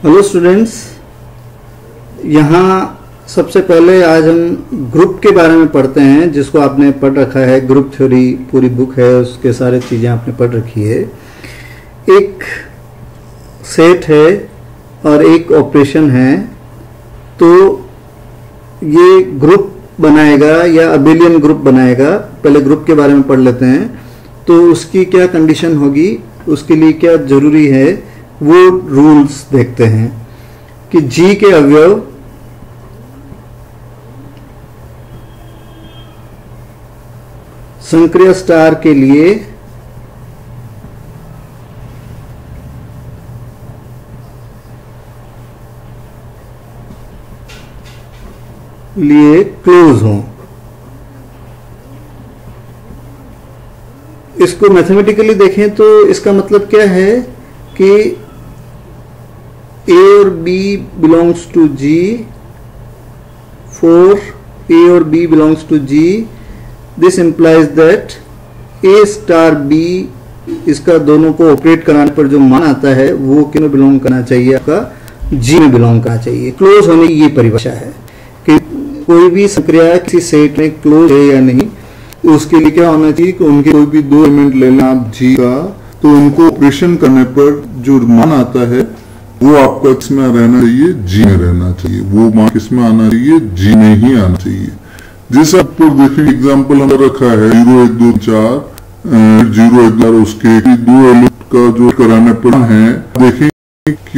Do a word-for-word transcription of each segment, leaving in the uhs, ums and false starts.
Hello students, यहाँ सबसे पहले आज हम ग्रुप के बारे में पढ़ते हैं, जिसको आपने पढ़ रखा है। ग्रुप थ्योरी पूरी बुक है, उसके सारे चीज़ें आपने पढ़ रखी है। एक सेट है और एक ऑपरेशन है, तो ये ग्रुप बनाएगा या अबेलियन ग्रुप बनाएगा। पहले ग्रुप के बारे में पढ़ लेते हैं। तो उसकी क्या कंडीशन होगी, उसके लिए क्या जरूरी है, वो रूल्स देखते हैं कि जी के अवयव संक्रिय स्टार के लिए लिए क्लोज हों। इसको मैथमेटिकली देखें तो इसका मतलब क्या है कि A और B belongs to G, for A और B belongs to G, this implies that A star B, इसका दोनों को ऑपरेट कराने पर जो मान आता है वो किस में बिलोंग करना चाहिए, आपका G में बिलोंग करना चाहिए। क्लोज होने की ये परिभाषा है कि कोई भी संक्रिया किसी सेट में क्लोज है या नहीं, उसके लिए क्या होना चाहिए कि उनके कोई भी दो एलिमेंट ले लें आप G का, तो उनको ऑपरेशन करने पर जो मान आता है वो आपका किसमें रहना चाहिए, जी में रहना चाहिए। वो मान किसमें आना चाहिए, जी में ही आना चाहिए। जैसे आपको देखें एग्जांपल हमने रखा है जीरो एक दो चार जीरो एक चार, उसके दो एलिमेंट का जो कराने पर है, देखें कि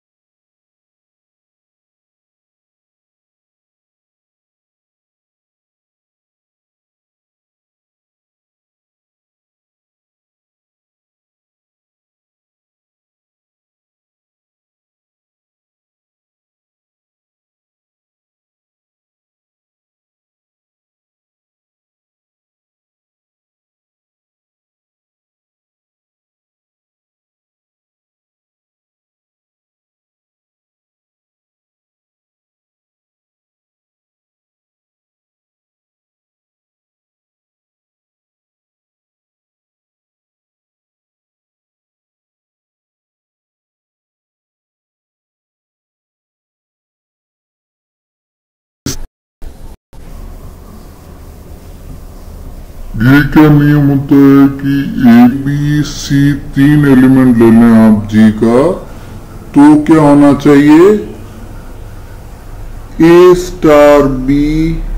ये क्या नियम होता है कि ए बी सी तीन एलिमेंट ले लें आप जी का, तो क्या होना चाहिए, A star B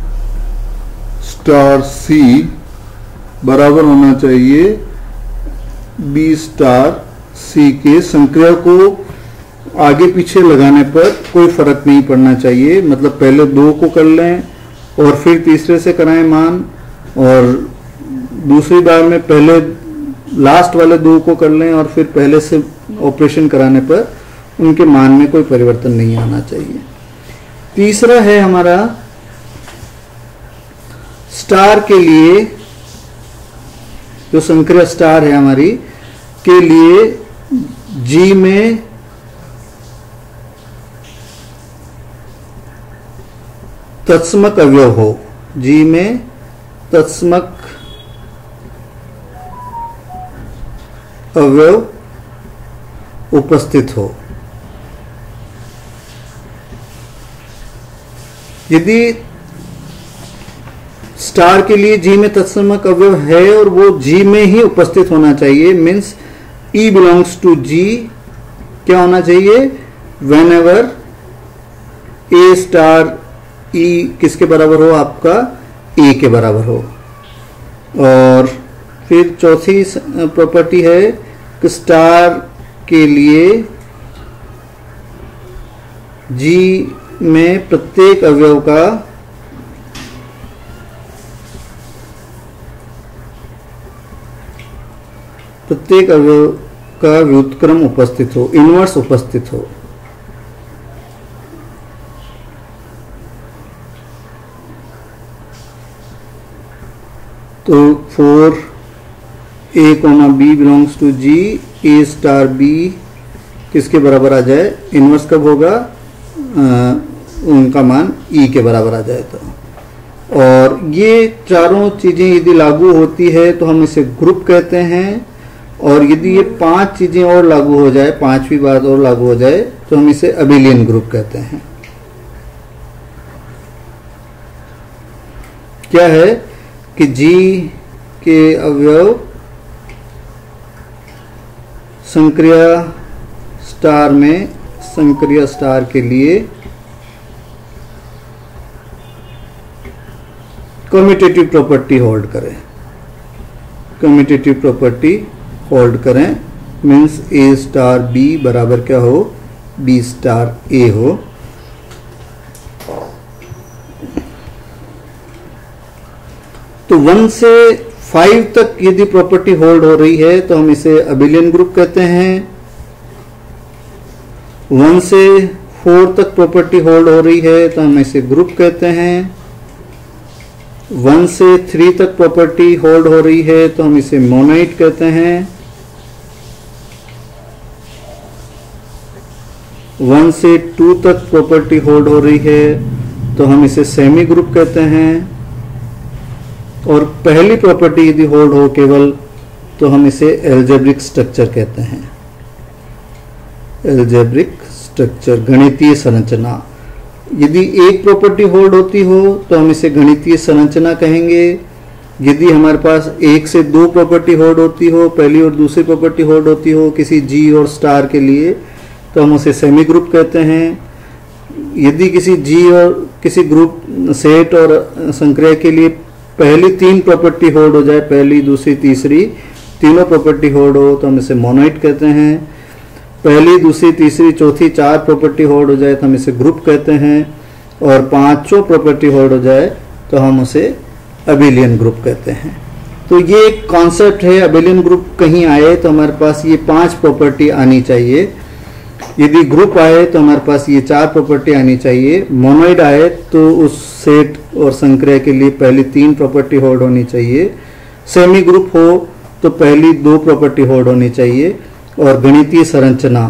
star C बराबर होना चाहिए बी स्टार सी के। संक्रिया को आगे पीछे लगाने पर कोई फर्क नहीं पड़ना चाहिए। मतलब पहले दो को कर लें और फिर तीसरे से कराएं मान, और दूसरी बार में पहले लास्ट वाले दो को कर लें और फिर पहले से ऑपरेशन कराने पर उनके मान में कोई परिवर्तन नहीं आना चाहिए। तीसरा है हमारा स्टार के लिए, जो संक्रिय स्टार है हमारी के लिए जी में तत्समक अवयव हो, जी में तत्समक अवयव उपस्थित हो। यदि स्टार के लिए जी में तत्समक अवयव है और वो जी में ही उपस्थित होना चाहिए, means E belongs to G, क्या होना चाहिए, whenever A star E किसके बराबर हो, आपका A के बराबर हो। और फिर चौथी प्रॉपर्टी है कि स्टार के लिए जी में प्रत्येक अवयव का प्रत्येक अवयव का व्युत्क्रम उपस्थित हो, इनवर्स उपस्थित हो। तो four A comma B belongs to G, A star B किसके बराबर आ जाए, इनवर्स कब होगा, आ, उनका मान ई के बराबर आ जाए तो। और ये चारों चीजें यदि लागू होती है तो हम इसे ग्रुप कहते हैं। और यदि ये पांच चीजें और लागू हो जाए, पांचवी बात और लागू हो जाए, तो हम इसे अबेलियन ग्रुप कहते हैं। क्या है कि जी के अवयव संक्रिया स्टार में संक्रिया स्टार के लिए कम्यूटेटिव प्रॉपर्टी होल्ड करें। कम्यूटेटिव प्रॉपर्टी होल्ड करें मीन्स ए स्टार बी बराबर क्या हो, बी स्टार ए हो। तो वन से फाइव तक यदि प्रॉपर्टी होल्ड हो रही है तो हम इसे अबेलियन ग्रुप कहते हैं। वन से फोर तक प्रॉपर्टी होल्ड हो रही है तो हम इसे ग्रुप कहते हैं। वन से थ्री तक प्रॉपर्टी होल्ड हो रही है तो हम इसे मोनोइड कहते हैं। वन से टू तक प्रॉपर्टी होल्ड हो रही है तो हम इसे सेमी ग्रुप कहते हैं। और पहली प्रॉपर्टी यदि होल्ड हो केवल तो हम इसे एल्जेब्रिक स्ट्रक्चर कहते हैं। एल्जेब्रिक स्ट्रक्चर, गणितीय संरचना। यदि एक प्रॉपर्टी होल्ड होती हो तो हम इसे गणितीय संरचना कहेंगे। यदि हमारे पास एक से दो प्रॉपर्टी होल्ड होती हो, पहली और दूसरी प्रॉपर्टी होल्ड होती हो किसी जी और स्टार के लिए, तो हम उसे सेमी ग्रुप कहते हैं। यदि किसी जी और किसी ग्रुप सेट और संक्रिया के लिए पहली तीन प्रॉपर्टी होल्ड हो जाए, पहली दूसरी तीसरी तीनों प्रॉपर्टी होल्ड हो तो हम इसे मोनोइड कहते हैं। पहली दूसरी तीसरी चौथी चार प्रॉपर्टी होल्ड हो जाए तो हम इसे ग्रुप कहते हैं। और पांचों प्रॉपर्टी होल्ड हो जाए तो हम उसे अबेलियन ग्रुप कहते हैं। तो ये एक कॉन्सेप्ट है, अबेलियन ग्रुप कहीं आए तो हमारे पास ये पांच प्रॉपर्टी आनी चाहिए। यदि ग्रुप आए तो हमारे पास ये चार प्रॉपर्टी आनी चाहिए। मोनोइड आए तो उस सेट और संक्रिया के लिए पहली तीन प्रॉपर्टी होल्ड होनी चाहिए। सेमी ग्रुप हो तो पहली दो प्रॉपर्टी होल्ड होनी चाहिए। और गणितीय संरचना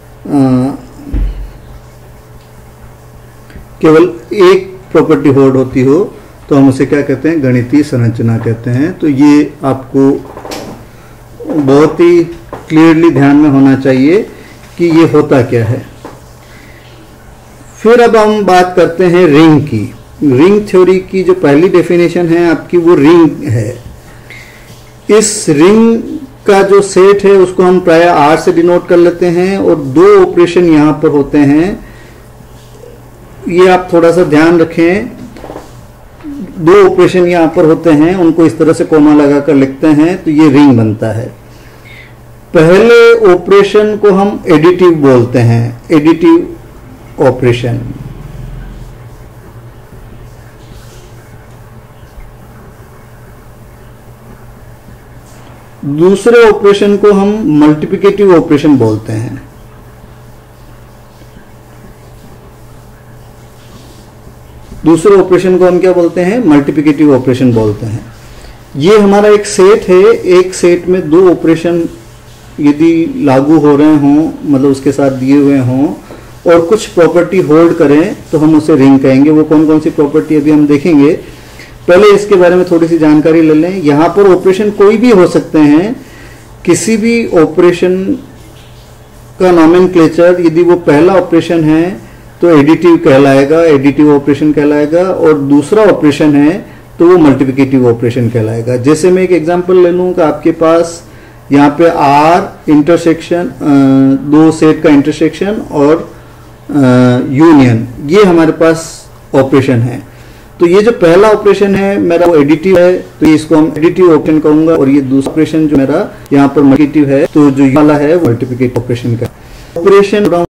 केवल एक प्रॉपर्टी होल्ड होती हो तो हम उसे क्या कहते हैं, गणितीय संरचना कहते हैं। तो ये आपको बहुत ही क्लियरली ध्यान में होना चाहिए कि ये होता क्या है। फिर अब हम बात करते हैं रिंग की। रिंग थ्योरी की जो पहली डेफिनेशन है आपकी वो रिंग है। इस रिंग का जो सेट है उसको हम प्राय आर से डिनोट कर लेते हैं और दो ऑपरेशन यहां पर होते हैं, ये आप थोड़ा सा ध्यान रखें। दो ऑपरेशन यहां पर होते हैं, उनको इस तरह से कोमा लगाकर लिखते हैं तो ये रिंग बनता है। पहले ऑपरेशन को हम एडिटिव बोलते हैं, एडिटिव ऑपरेशन। दूसरे ऑपरेशन को हम मल्टीप्लिकेटिव ऑपरेशन बोलते हैं। दूसरे ऑपरेशन को हम क्या बोलते हैं, मल्टीप्लिकेटिव ऑपरेशन बोलते हैं। ये हमारा एक सेट है, एक सेट में दो ऑपरेशन यदि लागू हो रहे हों, मतलब उसके साथ दिए हुए हों और कुछ प्रॉपर्टी होल्ड करें तो हम उसे रिंग कहेंगे। वो कौन कौन सी प्रॉपर्टी अभी हम देखेंगे। पहले इसके बारे में थोड़ी सी जानकारी ले लें। यहां पर ऑपरेशन कोई भी हो सकते हैं। किसी भी ऑपरेशन का नॉमेनक्लेचर यदि वो पहला ऑपरेशन है तो एडिटिव कहलाएगा, एडिटिव ऑपरेशन कहलाएगा। और दूसरा ऑपरेशन है तो वो मल्टीप्लिकेटिव ऑपरेशन कहलाएगा। जैसे मैं एक एग्जांपल ले लूं कि आपके पास यहाँ पे आर इंटरसेक्शन, दो सेट का इंटरसेक्शन और यूनियन, ये हमारे पास ऑपरेशन है। तो ये जो पहला ऑपरेशन है मेरा वो एडिटिव है, तो इसको हम एडिटिव ऑपरेशन कहूंगा। और ये दूसरा ऑपरेशन जो मेरा यहाँ पर मल्टीप्लिकेटिव है, तो जो वाला है वो मल्टीप्लिकेटिव ऑपरेशन का ऑपरेशन।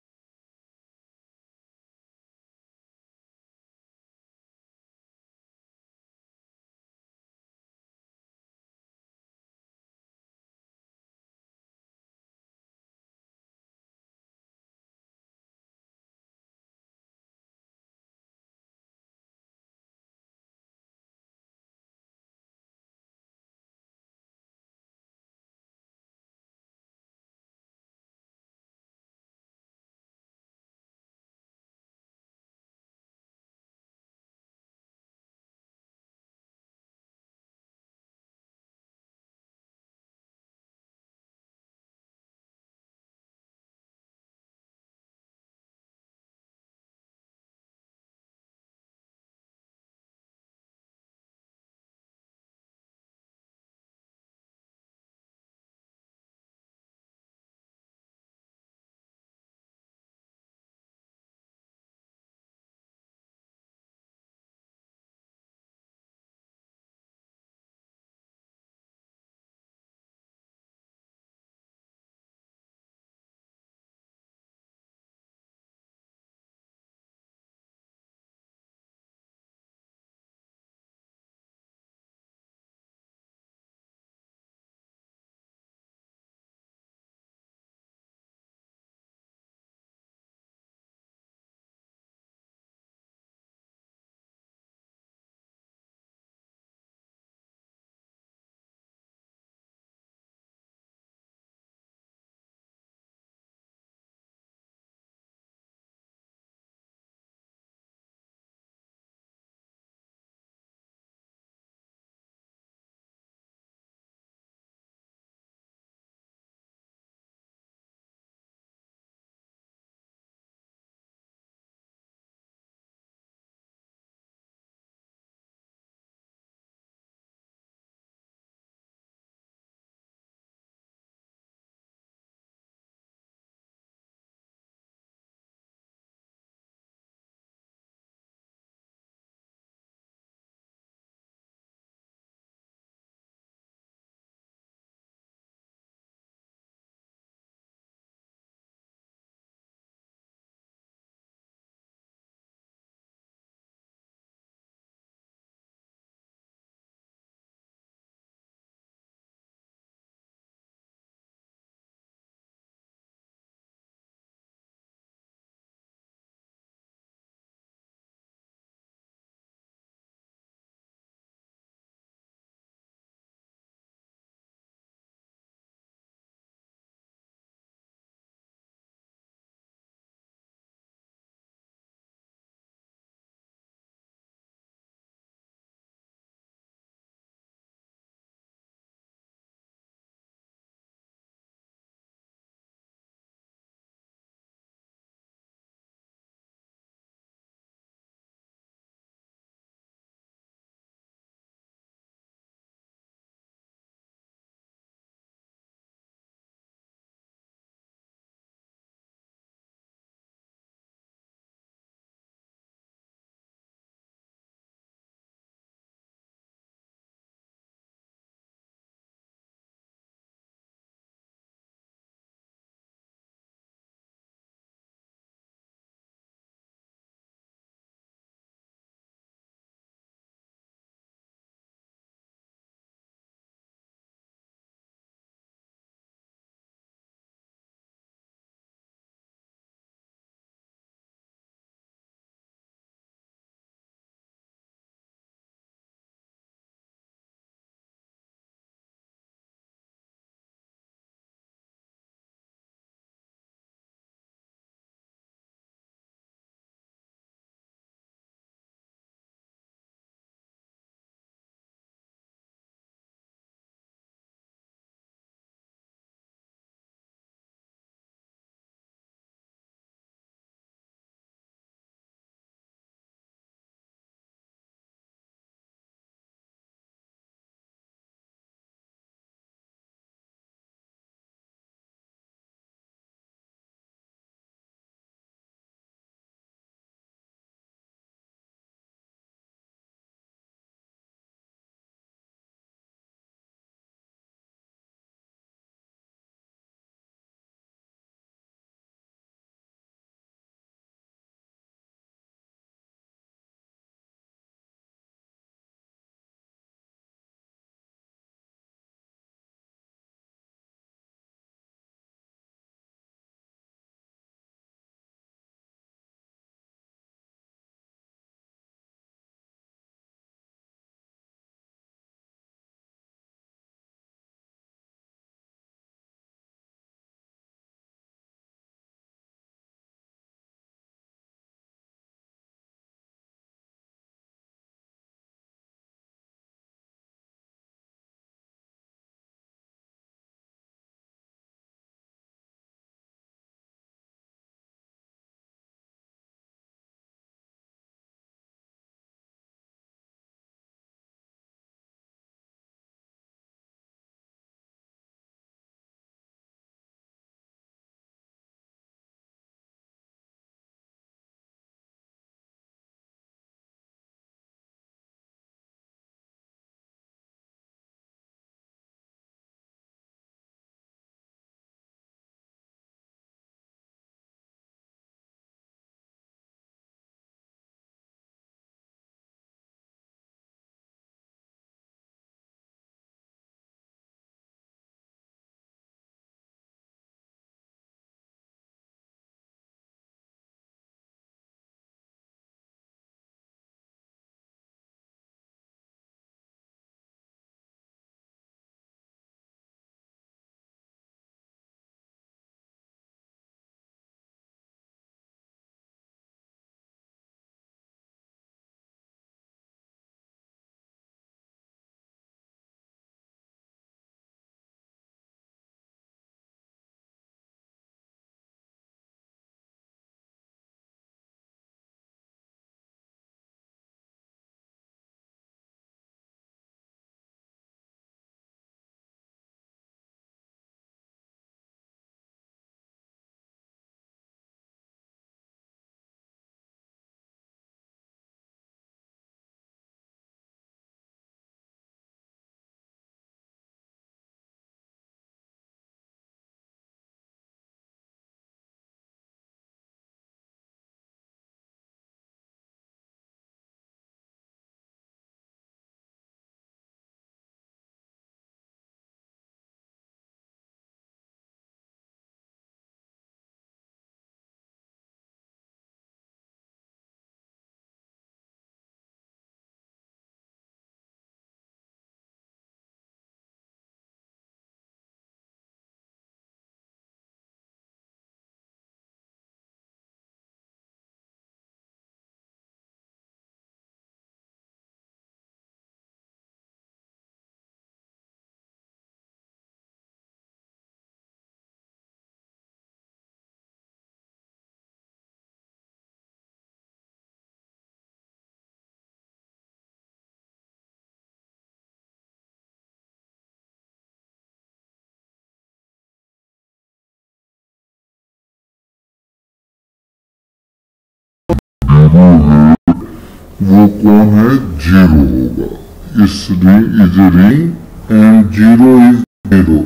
कौन है, जीरो होगा। इस ring is a ring and zero is zero,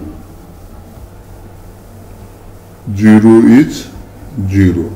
zero is zero.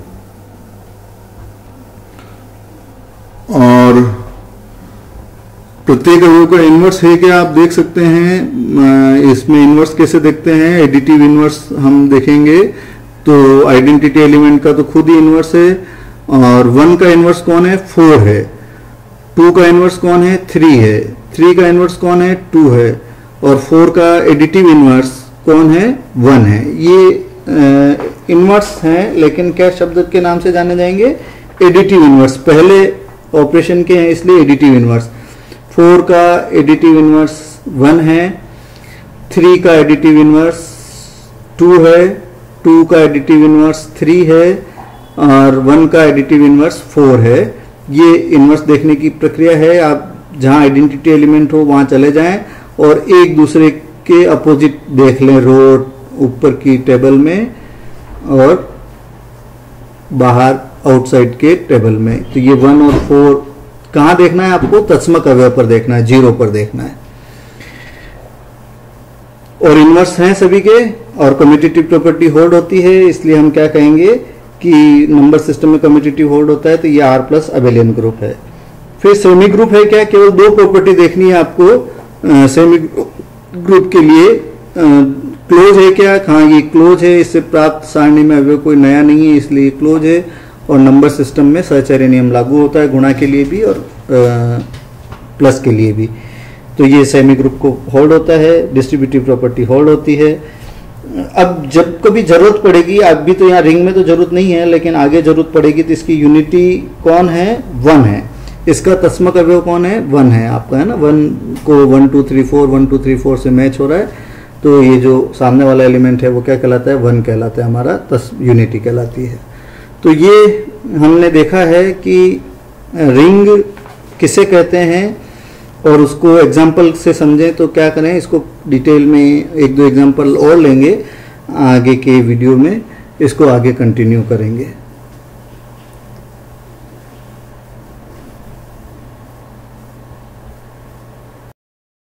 और प्रत्येक अवयव का इनवर्स है क्या, आप देख सकते हैं। इसमें इनवर्स कैसे देखते हैं, एडिटिव इनवर्स हम देखेंगे। तो आइडेंटिटी एलिमेंट का तो खुद ही इनवर्स है, और वन का इनवर्स कौन है, फोर है। टू का इनवर्स कौन है, थ्री है। थ्री का इनवर्स कौन है, टू है। और फोर का एडिटिव इनवर्स कौन है, वन है। ये इनवर्स हैं, लेकिन क्या शब्द के नाम से जाने जाएंगे, एडिटिव इनवर्स। पहले ऑपरेशन के हैं इसलिए एडिटिव इनवर्स। फोर का एडिटिव इनवर्स वन है, थ्री का एडिटिव इनवर्स टू है, टू का एडिटिव इनवर्स थ्री है, और वन का एडिटिव इनवर्स फोर है। ये इनवर्स देखने की प्रक्रिया है। आप जहां आइडेंटिटी एलिमेंट हो वहां चले जाएं और एक दूसरे के अपोजिट देख लें, रो ऊपर की टेबल में और बाहर आउटसाइड के टेबल में। तो ये वन और फोर कहां देखना है आपको, तत्समक अवयव पर देखना है, जीरो पर देखना है। और इनवर्स हैं सभी के, और कम्यूटेटिव प्रॉपर्टी होल्ड होती है, इसलिए हम क्या कहेंगे कि नंबर सिस्टम में कम्यूटेटिव होल्ड होता है, तो ये आर प्लस अबेलियन ग्रुप है। फिर सेमी ग्रुप है क्या, केवल दो प्रॉपर्टी देखनी है आपको सेमी ग्रुप के लिए। क्लोज है क्या, हाँ ये क्लोज है, इससे प्राप्त सारणी में अवयव कोई नया नहीं है, इसलिए क्लोज है। और नंबर सिस्टम में सहचर्य नियम लागू होता है, गुणा के लिए भी और आ, प्लस के लिए भी। तो ये सेमी ग्रुप को होल्ड होता है, डिस्ट्रीब्यूटिव प्रॉपर्टी होल्ड होती है। अब जब कभी जरूरत पड़ेगी, अब भी तो यहाँ रिंग में तो जरूरत नहीं है, लेकिन आगे जरूरत पड़ेगी, तो इसकी यूनिटी कौन है, वन है। इसका तस्मक अवयव कौन है, वन है आपका, है ना। वन को one two three four one two three four से मैच हो रहा है, तो ये जो सामने वाला एलिमेंट है वो क्या कहलाता है, वन कहलाता है, हमारा तस यूनिटी कहलाती है। तो ये हमने देखा है कि रिंग किसे कहते हैं, और उसको एग्जाम्पल से समझें तो क्या करें, इसको डिटेल में एक दो एग्जाम्पल और लेंगे आगे के वीडियो में, इसको आगे कंटिन्यू करेंगे।